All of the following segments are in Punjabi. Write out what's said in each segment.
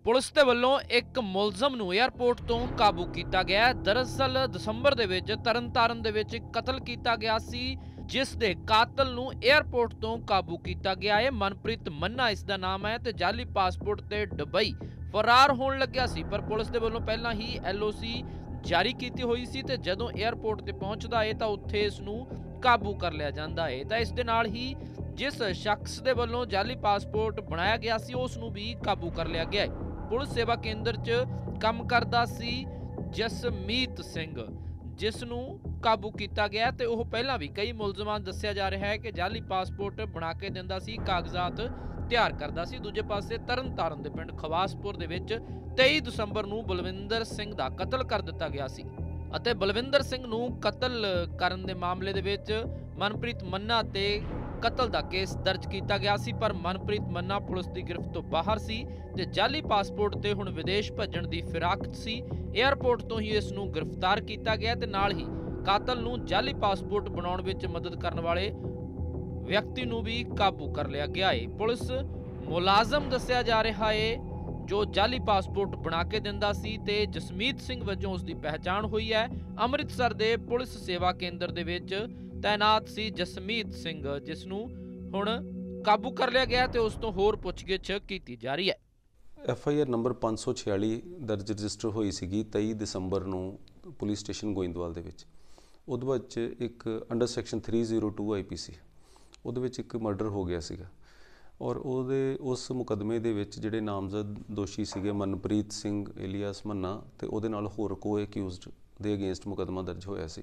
ਪੁਲਿਸ ਦੇ ਵੱਲੋਂ ਇੱਕ ਮੁਲਜ਼ਮ ਨੂੰ 에ਅਰਪੋਰਟ ਤੋਂ ਕਾਬੂ ਕੀਤਾ ਗਿਆ ਹੈ। ਦਰਅਸਲ ਦਸੰਬਰ ਦੇ ਵਿੱਚ ਤਰਨਤਾਰਨ ਦੇ ਵਿੱਚ ਇੱਕ ਕਤਲ ਕੀਤਾ ਗਿਆ ਸੀ, ਜਿਸ ਦੇ ਕਾਤਲ ਨੂੰ 에ਅਰਪੋਰਟ ਤੋਂ ਕਾਬੂ ਕੀਤਾ ਗਿਆ ਹੈ। ਮਨਪ੍ਰੀਤ ਮੰਨਾ ਇਸ ਦਾ ਨਾਮ ਹੈ ਤੇ ਜਾਲੀ ਪਾਸਪੋਰਟ ਤੇ ਦੁਬਈ ਫਰਾਰ ਹੋਣ ਲੱਗਿਆ ਸੀ, ਪਰ ਪੁਲਿਸ ਦੇ ਵੱਲੋਂ ਪਹਿਲਾਂ ਹੀ LOC ਜਾਰੀ ਕੀਤੀ ਹੋਈ ਸੀ ਤੇ ਜਦੋਂ 에ਅਰਪੋਰਟ ਤੇ ਪਹੁੰਚਦਾ ਹੈ ਤਾਂ ਉੱਥੇ ਇਸ ਨੂੰ ਕਾਬੂ ਕਰ ਲਿਆ ਜਾਂਦਾ ਹੈ। ਤਾਂ ਇਸ ਦੇ ਨਾਲ ਹੀ ਜਿਸ ਸ਼ਖਸ ਦੇ ਵੱਲੋਂ ਜਾਲੀ ਪਾਸਪੋਰਟ ਬਣਾਇਆ ਗਿਆ ਸੀ ਉਸ ਨੂੰ ਵੀ ਕਾਬੂ ਕਰ ਲਿਆ ਗਿਆ ਹੈ। ਪੁਲਿਸ ਸੇਵਾ ਕੇਂਦਰ 'ਚ ਕੰਮ ਕਰਦਾ ਸੀ ਜਸਮੀਤ ਸਿੰਘ, ਜਿਸ ਨੂੰ ਕਾਬੂ ਕੀਤਾ ਗਿਆ ਤੇ ਉਹ ਪਹਿਲਾਂ ਵੀ ਕਈ ਮੁਲਜ਼ਮਾਂ ਦੱਸਿਆ ਜਾ ਰਿਹਾ ਹੈ ਕਿ ਜਾਲੀ ਪਾਸਪੋਰਟ ਬਣਾ ਕੇ ਦਿੰਦਾ ਸੀ, ਕਾਗਜ਼ਾਤ ਤਿਆਰ ਕਰਦਾ ਸੀ। ਦੂਜੇ ਪਾਸੇ ਤਰਨਤਾਰਨ ਦੇ ਪਿੰਡ ਖਵਾਸਪੁਰ ਦੇ ਵਿੱਚ 23 ਦਸੰਬਰ ਨੂੰ ਬਲਵਿੰਦਰ ਸਿੰਘ ਦਾ ਕਤਲ ਕਰ ਦਿੱਤਾ ਗਿਆ ਸੀ ਅਤੇ ਬਲਵਿੰਦਰ ਸਿੰਘ ਨੂੰ ਕਤਲ ਕਰਨ ਦੇ ਮਾਮਲੇ ਦੇ ਵਿੱਚ ਮਨਪ੍ਰੀਤ ਮੰਨਾ ਤੇ ਕਤਲ ਦਾ ਕੇਸ ਦਰਜ ਕੀਤਾ ਗਿਆ ਸੀ, ਪਰ ਮਨਪ੍ਰੀਤ ਮੰਨਾ ਪੁਲਿਸ ਦੀ ਗ੍ਰਿਫਤ ਤੋਂ ਬਾਹਰ ਸੀ ਤੇ ਜਾਲੀ ਪਾਸਪੋਰਟ ਤੇ ਹੁਣ ਵਿਦੇਸ਼ ਭੱਜਣ ਦੀ ਫਿਰਾਕ 'ਚ ਸੀ। 에ਅਰਪੋਰਟ ਤੋਂ ਹੀ ਇਸ ਨੂੰ ਗ੍ਰਿਫਤਾਰ ਕੀਤਾ ਗਿਆ ਤੇ ਨਾਲ ਹੀ ਕਾਤਲ ਨੂੰ ਜਾਲੀ ਪਾਸਪੋਰਟ ਬਣਾਉਣ ਵਿੱਚ ਮਦਦ ਕਰਨ ਵਾਲੇ ਵਿਅਕਤੀ ਨੂੰ ਵੀ ਕਾਬੂ ਕਰ ਲਿਆ ਗਿਆ ਹੈ। ਪੁਲਿਸ ਮੁਲਾਜ਼ਮ ਦੱਸਿਆ ਜਾ ਰਿਹਾ ਹੈ ਜੋ ਜਾਲੀ ਪਾਸਪੋਰਟ ਬਣਾ ਕੇ ਦਿੰਦਾ ਸੀ ਤੇ ਜਸਮੀਤ ਸਿੰਘ ਵਜੋਂ ਉਸ ਦੀ ਪਹਿਚਾਣ ਹੋਈ ਹੈ। ਅੰਮ੍ਰਿਤਸਰ ਦੇ ਪੁਲਿਸ ਸੇਵਾ ਕੇਂਦਰ ਦੇ ਵਿੱਚ ਤੈਨਾਤ ਸੀ ਜਸਮੀਤ ਸਿੰਘ, ਜਿਸ ਨੂੰ ਹੁਣ ਕਾਬੂ ਕਰ ਲਿਆ ਗਿਆ ਤੇ ਉਸ ਤੋਂ ਹੋਰ ਪੁੱਛਗਿੱਛ ਕੀਤੀ ਜਾ ਰਹੀ ਹੈ। FIR ਨੰਬਰ 546 ਦਰਜ ਰਜਿਸਟਰ ਹੋਈ ਸੀਗੀ 23 ਦਸੰਬਰ ਨੂੰ ਪੁਲਿਸ ਸਟੇਸ਼ਨ ਗੋਇੰਦਵਾਲ ਦੇ ਵਿੱਚ। ਉਹਦੇ ਵਿੱਚ ਇੱਕ ਅੰਡਰ ਸੈਕਸ਼ਨ 302 IPC ਉਹਦੇ ਵਿੱਚ ਇੱਕ ਮਰਡਰ ਹੋ ਗਿਆ ਸੀਗਾ ਔਰ ਉਸ ਮੁਕੱਦਮੇ ਦੇ ਵਿੱਚ ਜਿਹੜੇ ਨਾਮਜ਼ਦ ਦੋਸ਼ੀ ਸੀਗੇ ਮਨਪ੍ਰੀਤ ਸਿੰਘ ਇਲੀਆਸ ਮੰਨਾ ਤੇ ਉਹਦੇ ਨਾਲ ਹੋਰ ਕੋ ਐਕਿਊਜ਼ਡ ਦੇ ਅਗੇਂਸਟ ਮੁਕੱਦਮਾ ਦਰਜ ਹੋਇਆ ਸੀ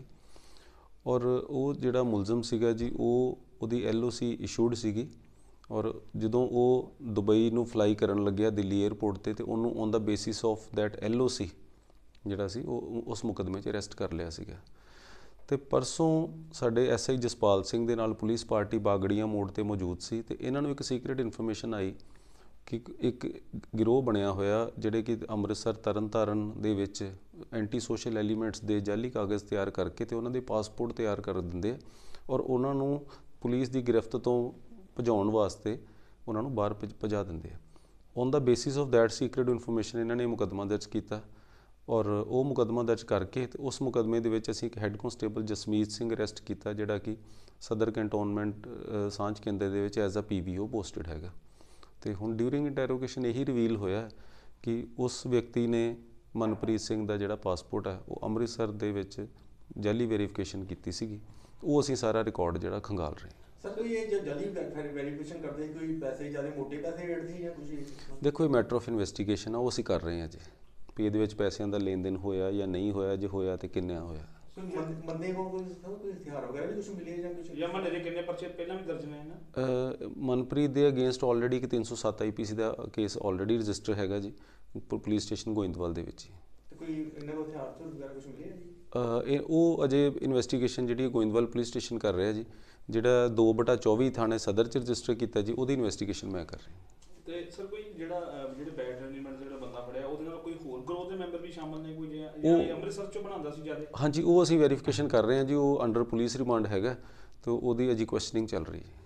ਔਰ ਉਹ ਜਿਹੜਾ ਮੁਲਜ਼ਮ ਸੀਗਾ ਜੀ ਉਹਦੀ LOC ਇਸ਼ੂਡ ਸੀਗੀ ਔਰ ਜਦੋਂ ਉਹ ਦੁਬਈ ਨੂੰ ਫਲਾਈ ਕਰਨ ਲੱਗਿਆ ਦਿੱਲੀ 에ਅਰਪੋਰਟ ਤੇ ਉਹਨੂੰ on the basis of that LOC ਜਿਹੜਾ ਸੀ ਉਹ ਉਸ ਮੁਕੱਦਮੇ 'ਚ ਅਰੈਸਟ ਕਰ ਲਿਆ ਸੀਗਾ। ਤੇ ਪਰਸੋਂ ਸਾਡੇ SI ਜਸਪਾਲ ਸਿੰਘ ਦੇ ਨਾਲ ਪੁਲਿਸ ਪਾਰਟੀ ਬਾਗੜੀਆਂ ਮੋੜ ਤੇ ਮੌਜੂਦ ਸੀ ਤੇ ਇਹਨਾਂ ਨੂੰ ਇੱਕ ਸੀਕ੍ਰੀਟ ਇਨਫੋਰਮੇਸ਼ਨ ਆਈ ਕਿ ਇੱਕ ਗਿਰੋਹ ਬਣਿਆ ਹੋਇਆ ਜਿਹੜੇ ਕਿ ਅੰਮ੍ਰਿਤਸਰ ਤਰਨਤਾਰਨ ਦੇ ਵਿੱਚ ਐਂਟੀ ਸੋਸ਼ਲ ਐਲੀਮੈਂਟਸ ਦੇ ਜਾਲੀ ਕਾਗਜ਼ ਤਿਆਰ ਕਰਕੇ ਤੇ ਉਹਨਾਂ ਦੇ ਪਾਸਪੋਰਟ ਤਿਆਰ ਕਰ ਦਿੰਦੇ ਔਰ ਉਹਨਾਂ ਨੂੰ ਪੁਲਿਸ ਦੀ ਗ੍ਰਿਫਤ ਤੋਂ ਭਜਾਉਣ ਵਾਸਤੇ ਉਹਨਾਂ ਨੂੰ ਬਾਹਰ ਭਜਾ ਦਿੰਦੇ ਆ। On the basis of that secret information ਇਹਨਾਂ ਨੇ ਮੁਕੱਦਮਾ ਦਰਜ ਕੀਤਾ ਔਰ ਉਹ ਮੁਕੱਦਮਾ ਦਰਜ ਕਰਕੇ ਤੇ ਉਸ ਮੁਕੱਦਮੇ ਦੇ ਵਿੱਚ ਅਸੀਂ ਇੱਕ head constable Jasmeet Singh arrest ਕੀਤਾ ਜਿਹੜਾ ਕਿ ਸਦਰ ਕੰਟੋਨਮੈਂਟ ਸਾਂਝ ਕੇਂਦਰ ਦੇ ਵਿੱਚ ਐਜ਼ ਅ PVO ਪੋਸਟਡ ਹੈਗਾ। ਤੇ ਹੁਣ ਡਿਊਰਿੰਗ ਇੰਟਰੋਗੇਸ਼ਨ ਇਹੀ ਰਿਵੀਲ ਹੋਇਆ ਕਿ ਉਸ ਵਿਅਕਤੀ ਨੇ ਮਨਪ੍ਰੀਤ ਸਿੰਘ ਦਾ ਜਿਹੜਾ ਪਾਸਪੋਰਟ ਹੈ ਉਹ ਅੰਮ੍ਰਿਤਸਰ ਦੇ ਵਿੱਚ ਜਾਲੀ ਵੈਰੀਫਿਕੇਸ਼ਨ ਕੀਤੀ ਸੀਗੀ। ਉਹ ਅਸੀਂ ਸਾਰਾ ਰਿਕਾਰਡ ਜਿਹੜਾ ਖੰਗਾਲ ਰਹੇ ਹਾਂ। ਸਰ ਕੋਈ ਇਹ ਜੋ ਜਾਲੀ ਵੈਰੀਫਿਕੇਸ਼ਨ ਕਰਦੇ ਕੋਈ ਪੈਸੇ ਜ਼ਿਆਦਾ ਮੋਟੇ ਪੈਸੇ ਰੇਟ ਸੀ ਜਾਂ ਕੁਝ? ਦੇਖੋ ਇਹ ਮੈਟਰ ਆਫ ਇਨਵੈਸਟੀਗੇਸ਼ਨ ਆ, ਉਹ ਅਸੀਂ ਕਰ ਰਹੇ ਹਾਂ ਜੀ ਵੀ ਇਹਦੇ ਵਿੱਚ ਪੈਸਿਆਂ ਦਾ ਲੈਣ ਦੇਣ ਹੋਇਆ ਜਾਂ ਨਹੀਂ ਹੋਇਆ, ਜੇ ਹੋਇਆ ਤੇ ਕਿੰਨਾ ਹੋਇਆ। ਮੰਨੇ ਹੋ ਕੋਈ ਹਥਿਆਰ ਵਗੈਰਾ ਵੀ ਕੁਝ ਮਿਲੇ ਜਾਂ ਕੁਝ? ਜਾਂ ਮੰਨੇ ਦੇ ਕਿੰਨੇ ਪਰਚੇ ਪਹਿਲਾਂ ਵੀ ਦਰਜ ਨੇ ਨਾ? ਮਨਪ੍ਰੀਤ ਦੇ ਅਗੇਂਸਟ ਆਲਰੇਡੀ ਇੱਕ 307 IPC ਦਾ ਕੇਸ ਆਲਰੇਡੀ ਰਜਿਸਟਰ ਹੈਗਾ ਜੀ ਪੁਲਿਸ ਸਟੇਸ਼ਨ ਗੋਇੰਦਵਾਲ ਦੇ ਵਿੱਚ ਹੀ। ਤੇ ਕੋਈ ਇਹਨਾਂ ਕੋਲ ਹਥਿਆਰ ਵਗੈਰਾ ਕੁਝ ਮਿਲੇ ਜੀ? ਉਹ ਅਜੇ ਇਨਵੈਸਟੀਗੇਸ਼ਨ ਜਿਹੜੀ ਗੋਇੰਦਵਾਲ ਪੁਲਿਸ ਸਟੇਸ਼ਨ ਕਰ ਰਿਹਾ ਜੀ। ਜਿਹੜਾ 2/24 ਥਾਣੇ ਸਦਰ 'ਚ ਰਜਿਸਟਰ ਕੀਤਾ ਜੀ ਉਹਦੀ ਇਨਵੈਸਟੀਗੇਸ਼ਨ ਮੈਂ ਕਰ ਰਿਹਾ। ਤੇ ਸਰ ਕੋਈ ਜਿਹੜੇ ਬੈਡ ਐਲੀਮੈਂਟ ਜਿਹੜਾ ਬੰਦਾ ਫੜਿਆ ਉਹਦੇ ਨਾਲ ਕੋਈ ਹੋਰ ਗਰੋਹ ਦੇ ਮੈਂਬਰ ਵੀ ਸ਼ਾਮਲ ਨੇ ਕੋਈ ਜਾਂ ਅੰਮ੍ਰਿਤਸਰ 'ਚੋਂ ਬਣਾਉਂਦਾ ਸੀ ਜ਼ਿਆਦਾ? ਹਾਂਜੀ ਉਹ ਅਸੀਂ ਵੈਰੀਫਿਕੇਸ਼ਨ ਕਰ ਰਹੇ ਹਾਂ ਜੀ। ਉਹ ਅੰਡਰ ਪੁਲਿਸ ਰਿਮਾਂਡ ਹੈਗਾ ਤੇ ਉਹਦੀ ਅਜੀ ਕੁਐਸਚਨਿੰਗ ਚੱਲ ਰਹੀ ਹੈ।